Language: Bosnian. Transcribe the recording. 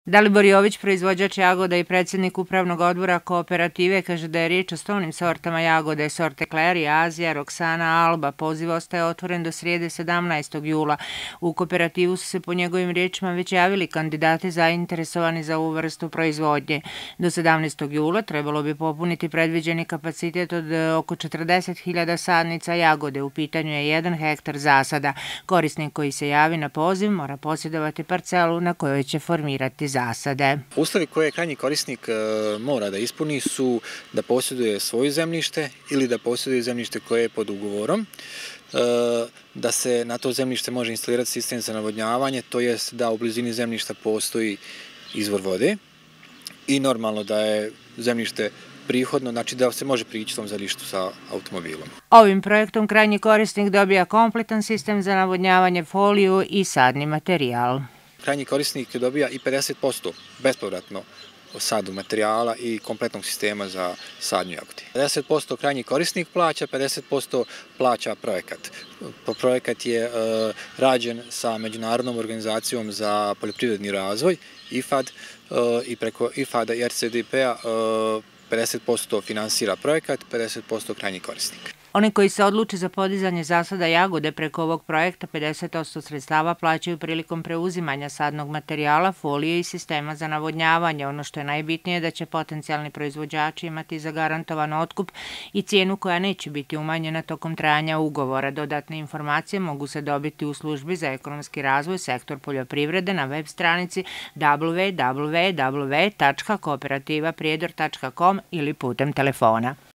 Dalibor Jović, proizvođač jagoda i predsjednik upravnog odbora kooperative, kaže da je riječ o stolnim sortama jagode, sorte Kleri, Azija, Roksana, Alba. Poziv ostaje otvoren do srijede 17. jula. U kooperativu su se po njegovim riječima već javili kandidati zainteresovani za ovu vrstu proizvodnje. Do 17. jula trebalo bi popuniti predviđeni kapacitet od oko 40.000 sadnica jagode. U pitanju je 1 hektar zasada. Korisnik koji se javi na poziv mora posjedovati parcelu na kojoj će formirati zasade. Uslovi koje krajnji korisnik mora da ispuni su da posjeduje svoje zemljište ili da posjeduje zemljište koje je pod ugovorom, da se na to zemljište može instalirati sistem za navodnjavanje, to jest da u blizini zemljišta postoji izvor vode i normalno da je zemljište prihodno, znači da se može prići tom zemljištu sa automobilom. Ovim projektom krajnji korisnik dobija kompletan sistem za navodnjavanje, foliju i sadni materijal. Krajnji korisnik dobija i 50% bespovratno sadu materijala i kompletnog sistema za sadnju jagode. 50% krajnji korisnik plaća, 50% plaća projekat. Projekat je rađen sa Međunarodnom organizacijom za poljoprivredni razvoj, IFAD, i preko IFAD-a i RCDP-a 50% finansira projekat, 50% krajnji korisnik. Oni koji se odluče za podizanje zasada jagode preko ovog projekta 50% sredstava plaćaju prilikom preuzimanja sadnog materijala, folije i sistema za navodnjavanje. Ono što je najbitnije je da će potencijalni proizvođači imati zagarantovan otkup i cijenu koja neće biti umanjena tokom trajanja ugovora. Dodatne informacije mogu se dobiti u službi za ekonomski razvoj sektor poljoprivrede na web stranici www.kooperativa-prijedor.com ili putem telefona.